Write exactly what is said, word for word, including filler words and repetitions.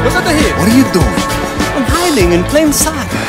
Look at the head. What are you doing? I'm hiding in plain sight.